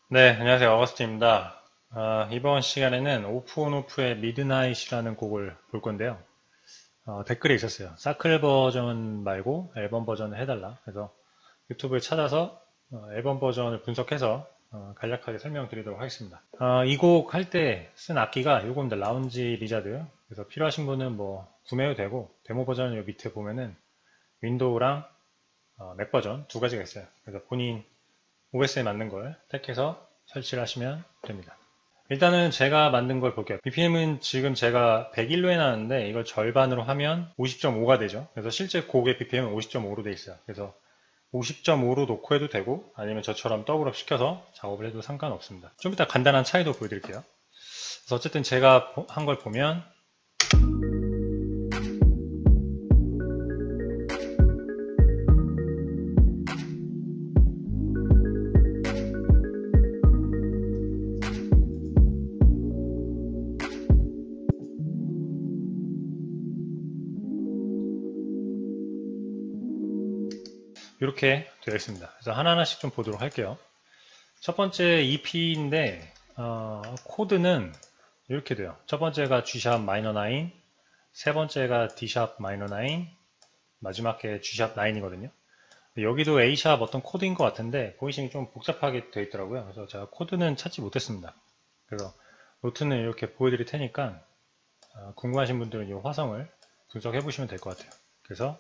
네, 안녕하세요. 어거스틴입니다. 이번 시간에는 오프 온 오프의 미드나잇이라는 곡을 볼 건데요. 댓글에 있었어요. 사클 버전 말고 앨범 버전을 해달라. 그래서 유튜브에 찾아서 앨범 버전을 분석해서 간략하게 설명드리도록 하겠습니다. 이 곡 할 때 쓴 악기가 요겁니다. 라운지 리자드. 그래서 필요하신 분은 뭐 구매해도 되고, 데모 버전은 요 밑에 보면은 윈도우랑 맥 버전 두 가지가 있어요. 그래서 본인 OS에 맞는 걸 택해서 설치를 하시면 됩니다. 일단은 제가 만든 걸 볼게요. BPM은 지금 제가 101로 해놨는데 이걸 절반으로 하면 50.5가 되죠. 그래서 실제 곡의 BPM은 50.5로 돼 있어요. 그래서 50.5로 놓고 해도 되고 아니면 저처럼 더블업 시켜서 작업을 해도 상관없습니다. 좀 이따 간단한 차이도 보여드릴게요. 그래서 어쨌든 제가 한 걸 보면 이렇게 되어 있습니다. 그래서 하나하나씩 좀 보도록 할게요. 첫 번째 EP인데 코드는 이렇게 돼요. 첫 번째가 G샵 마이너 9, 세 번째가 D샵 마이너 9, 마지막 게 G샵 9이거든요. 여기도 A샵 어떤 코드인 것 같은데 보이시면 좀 복잡하게 되어 있더라고요. 그래서 제가 코드는 찾지 못했습니다. 그래서 노트는 이렇게 보여드릴 테니까 궁금하신 분들은 이 화성을 분석해 보시면 될 것 같아요. 그래서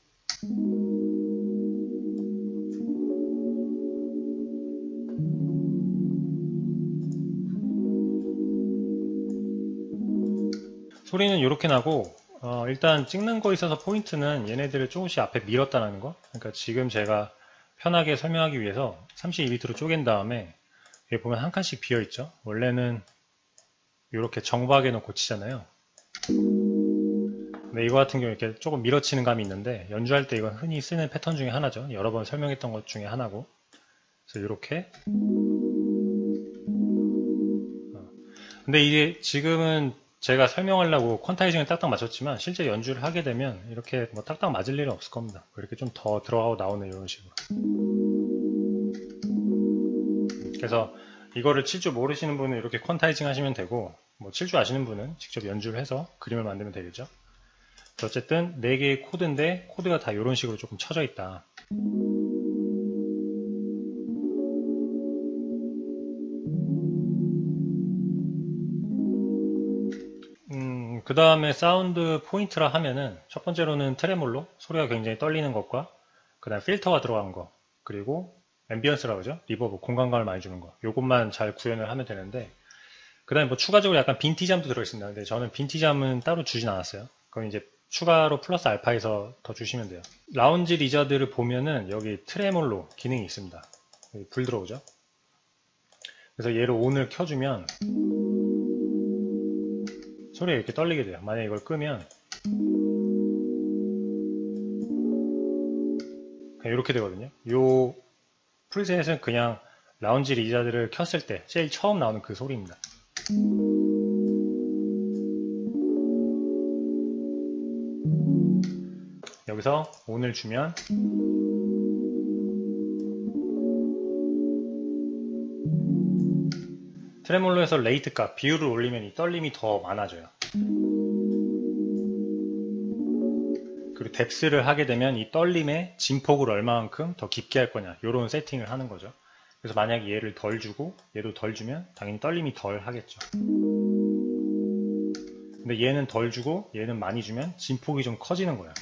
소리는 이렇게 나고 일단 찍는 거 있어서 포인트는 얘네들을 조금씩 앞에 밀었다는 거. 그러니까 지금 제가 편하게 설명하기 위해서 32비트로 쪼갠 다음에 여기 보면 한 칸씩 비어 있죠. 원래는 이렇게 정박해 놓고 치잖아요. 근데 이거 같은 경우 이렇게 조금 밀어치는 감이 있는데 연주할 때 이건 흔히 쓰는 패턴 중에 하나죠. 여러 번 설명했던 것 중에 하나고. 그래서 이렇게. 근데 이게 지금은 제가 설명하려고 퀀타이징을 딱딱 맞췄지만 실제 연주를 하게 되면 이렇게 뭐 딱딱 맞을 일은 없을 겁니다. 이렇게 좀 더 들어가고 나오는 이런 식으로. 그래서 이거를 칠 줄 모르시는 분은 이렇게 퀀타이징 하시면 되고 뭐 칠 줄 아시는 분은 직접 연주를 해서 그림을 만들면 되겠죠. 어쨌든 4개의 코드인데 코드가 다 이런 식으로 조금 쳐져 있다. 그 다음에 사운드 포인트라 하면은 첫 번째로는 트레몰로 소리가 굉장히 떨리는 것과 그 다음 필터가 들어간 거 그리고 앰비언스라고 하죠. 리버브 공간감을 많이 주는 거 요것만 잘 구현을 하면 되는데 그 다음에 뭐 추가적으로 약간 빈티잠도 들어있습니다. 근데 저는 빈티잠은 따로 주진 않았어요. 그건 이제 추가로 플러스 알파에서 더 주시면 돼요. 라운지 리저드를 보면은 여기 트레몰로 기능이 있습니다. 여기 불 들어오죠. 그래서 얘를 온을 켜주면 소리가 이렇게 떨리게 돼요. 만약에 이걸 끄면 그냥 이렇게 되거든요. 요 프리셋은 그냥 라운지 리자드를 켰을 때 제일 처음 나오는 그 소리입니다. 여기서 온을 주면 트레몰로에서 레이트 값 비율을 올리면 이 떨림이 더 많아져요. 그리고 뎁스를 하게 되면 이 떨림의 진폭을 얼마만큼 더 깊게 할 거냐 이런 세팅을 하는 거죠. 그래서 만약에 얘를 덜 주고 얘도 덜 주면 당연히 떨림이 덜 하겠죠. 근데 얘는 덜 주고 얘는 많이 주면 진폭이 좀 커지는 거예요.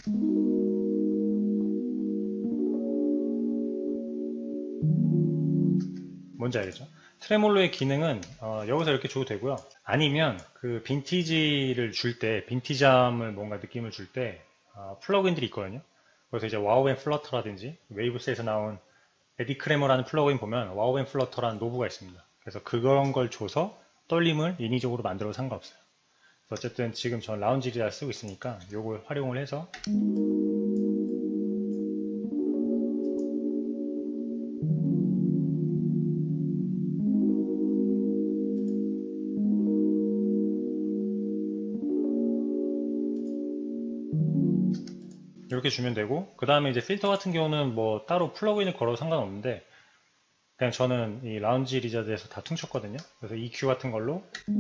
뭔지 알겠죠? 트레몰로의 기능은 여기서 이렇게 줘도 되고요. 아니면 그 빈티지를 줄 때, 빈티잠을 뭔가 느낌을 줄 때 플러그인들이 있거든요. 그래서 이제 와우 앤 플러터라든지 웨이브스에서 나온 에디 크레머라는 플러그인 보면 와우 앤 플러터라는 노브가 있습니다. 그래서 그런 걸 줘서 떨림을 인위적으로 만들어도 상관없어요. 어쨌든 지금 전 라운지를 쓰고 있으니까 이걸 활용을 해서 이렇게 주면 되고 그 다음에 이제 필터 같은 경우는 뭐 따로 플러그인을 걸어도 상관없는데 그냥 저는 이 라운지 리저드에서 다 퉁쳤거든요. 그래서 EQ 같은 걸로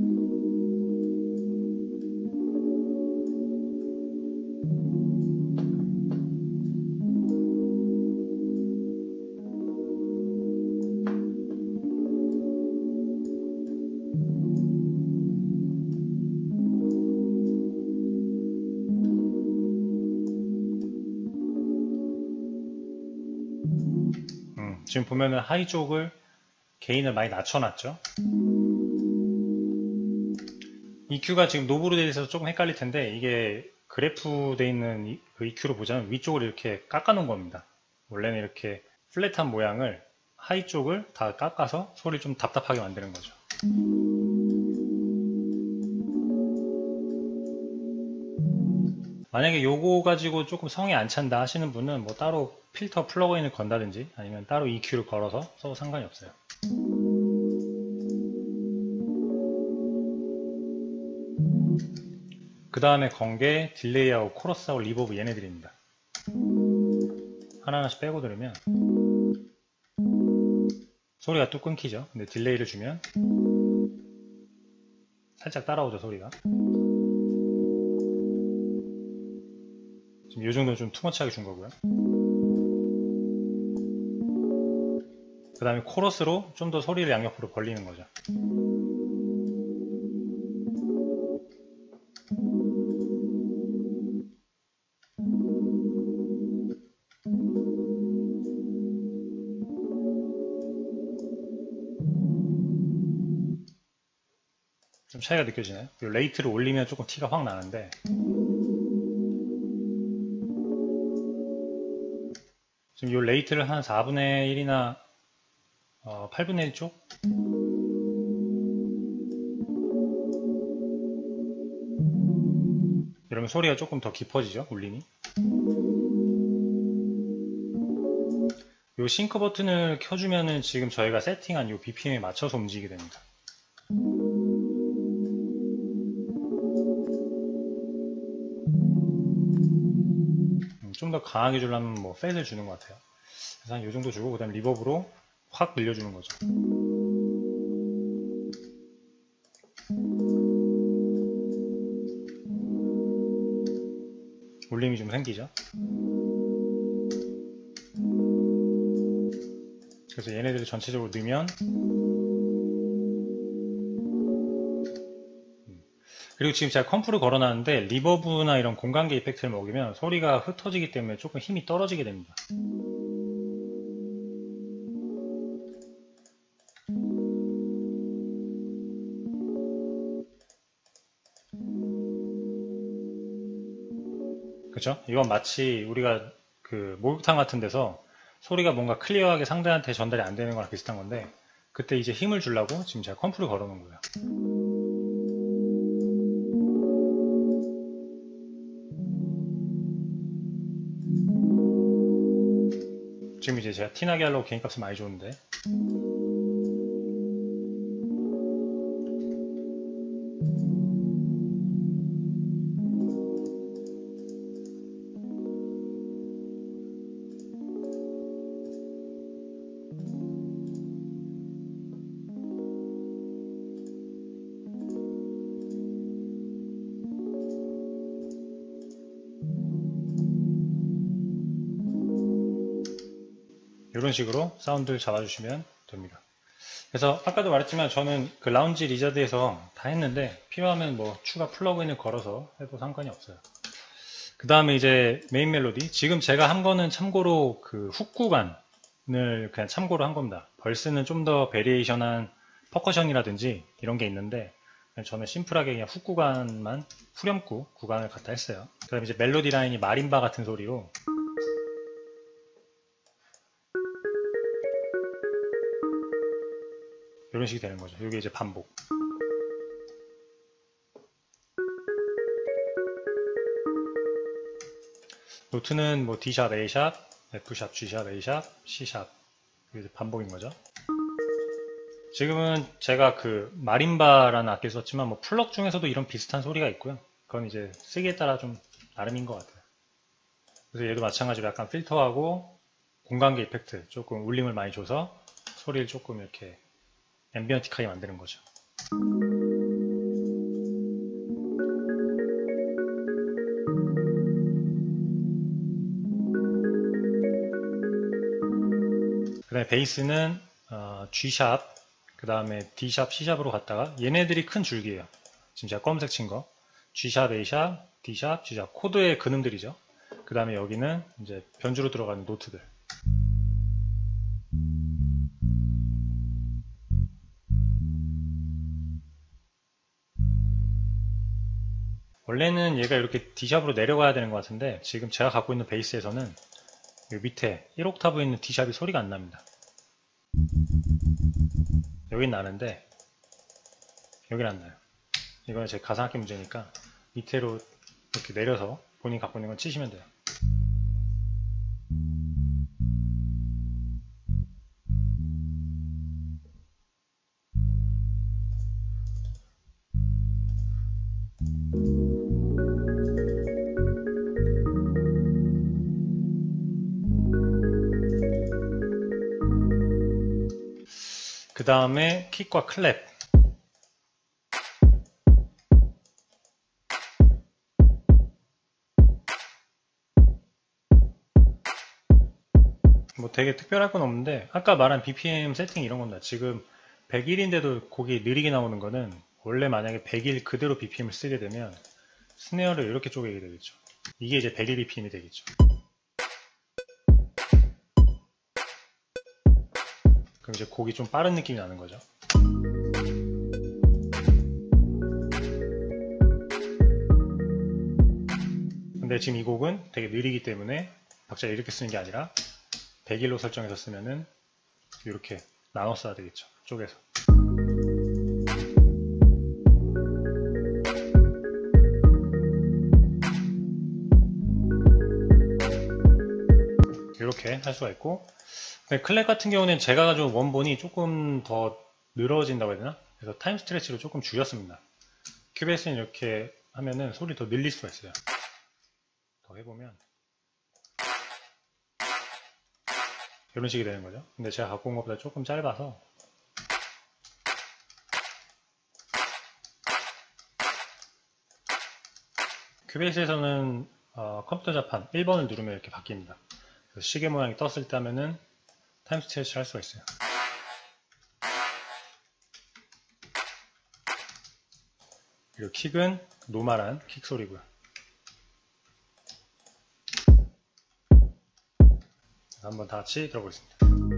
지금 보면은 하이 쪽을 게인을 많이 낮춰놨죠. EQ가 지금 노브로 되어 있어서 조금 헷갈릴 텐데 이게 그래프 되어 있는 그 EQ로 보자면 위쪽을 이렇게 깎아놓은 겁니다. 원래는 이렇게 플랫한 모양을 하이 쪽을 다 깎아서 소리를 좀 답답하게 만드는 거죠. 만약에 요거 가지고 조금 성에 안 찬다 하시는 분은 뭐 따로 필터 플러그인을 건다든지 아니면 따로 EQ를 걸어서 써도 상관이 없어요. 그 다음에 건 게 딜레이하고 코러스하고 리버브 얘네들입니다. 하나하나씩 빼고 들으면 소리가 뚝 끊기죠. 근데 딜레이를 주면 살짝 따라오죠, 소리가. 지금 이 정도는 좀 투머치하게 준 거고요. 그 다음에 코러스로 좀 더 소리를 양옆으로 벌리는 거죠. 좀 차이가 느껴지나요? 레이트를 올리면 조금 티가 확 나는데 지금 이 레이트를 한 4분의 1이나 8분의 1쪽? 이러면 소리가 조금 더 깊어지죠, 울림이. 이 싱크 버튼을 켜주면은 지금 저희가 세팅한 이 BPM에 맞춰서 움직이게 됩니다. 좀 더 강하게 주려면 뭐 팻을 주는 것 같아요. 그래서 한 이 정도 주고 그 다음에 리버브로 확 늘려주는 거죠. 울림이 좀 생기죠. 그래서 얘네들을 전체적으로 넣으면 그리고 지금 제가 컴프를 걸어놨는데 리버브나 이런 공간계 이펙트를 먹이면 소리가 흩어지기 때문에 조금 힘이 떨어지게 됩니다. 그쵸? 이건 마치 우리가 그 목욕탕 같은 데서 소리가 뭔가 클리어하게 상대한테 전달이 안 되는 거랑 비슷한 건데 그때 이제 힘을 주려고 지금 제가 컴프를 걸어 놓은 거예요. 지금 이제 제가 티나게 하려고 개인 값을 많이 줬는데 이런 식으로 사운드를 잡아주시면 됩니다. 그래서 아까도 말했지만 저는 그 라운지 리저드에서 다 했는데 필요하면 뭐 추가 플러그인을 걸어서 해도 상관이 없어요. 그 다음에 이제 메인 멜로디. 지금 제가 한 거는 참고로 그 훅 구간을 그냥 참고로 한 겁니다. 벌스는 좀 더 베리에이션한 퍼커션이라든지 이런 게 있는데 저는 심플하게 그냥 훅 구간만 후렴구 구간을 갖다 했어요. 그 다음에 이제 멜로디 라인이 마림바 같은 소리로 이런 식이 되는 거죠. 이게 이제 반복. 노트는 뭐 D샵, A샵, F샵, G샵, A샵, C샵 이게 반복인 거죠. 지금은 제가 그 마림바라는 악기를 썼지만 뭐 플럭 중에서도 이런 비슷한 소리가 있고요. 그건 이제 쓰기에 따라 좀 나름인 것 같아요. 그래서 얘도 마찬가지로 약간 필터하고 공간계 이펙트 조금 울림을 많이 줘서 소리를 조금 이렇게 앰비언틱하게 만드는 거죠. 그 다음에 베이스는 G샵, 그 다음에 D샵, C샵으로 갔다가 얘네들이 큰 줄기예요. 지금 제가 검은색 친 거. G샵, A샵, D샵, G샵. 코드의 근음들이죠. 그 다음에 여기는 이제 변주로 들어가는 노트들. 원래는 얘가 이렇게 D샵으로 내려가야 되는 것 같은데 지금 제가 갖고 있는 베이스에서는 이 밑에 1옥타브 있는 D샵이 소리가 안 납니다. 여긴 나는데 여긴 안 나요. 이거는 제 가상악기 문제니까 밑으로 이렇게 내려서 본인이 갖고 있는 건 치시면 돼요. 그 다음에 킥과 클랩. 뭐 되게 특별할 건 없는데 아까 말한 BPM 세팅 이런 겁니다. 지금 101인데도 곡이 느리게 나오는 거는 원래 만약에 100일 그대로 BPM을 쓰게 되면 스네어를 이렇게 쪼개게 되겠죠. 이게 이제 101 BPM이 되겠죠. 그럼 이제 곡이 좀 빠른 느낌이 나는 거죠. 근데 지금 이 곡은 되게 느리기 때문에 박자를 이렇게 쓰는 게 아니라 101로 설정해서 쓰면은 이렇게 나눠 써야 되겠죠. 쪼개서. 이렇게 할 수가 있고, 클랩 같은 경우는 제가 가져온 원본이 조금 더 늘어진다고 해야 되나? 그래서 타임 스트레치로 조금 줄였습니다. 큐베이스는 이렇게 하면은 소리 더 늘릴 수가 있어요. 더 해보면 이런 식이 되는 거죠. 근데 제가 갖고 온 것보다 조금 짧아서 큐베이스에서는 컴퓨터 자판 1번을 누르면 이렇게 바뀝니다. 그래서 시계 모양이 떴을 때 하면은 타임 스트레치를 할 수가 있어요. 그리고 킥은 노멀한 킥 소리고요. 한번 다 같이 들어보겠습니다.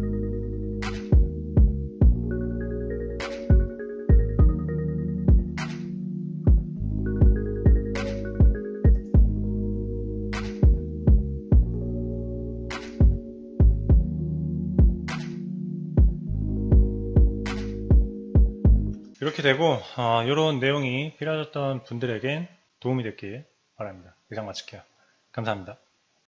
이렇게 되고 이런 내용이 필요하셨던 분들에겐 도움이 됐길 바랍니다. 이상 마칠게요. 감사합니다.